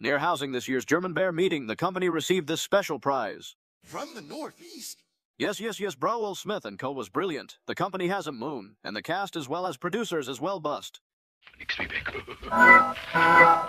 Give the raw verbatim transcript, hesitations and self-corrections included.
Near housing this year's German Bear meeting, the company received this special prize. From the Northeast? Yes, yes, yes, Browell, Smith and Co. was brilliant. The company has a moon, and the cast as well as producers as well bust. Niks wie weg.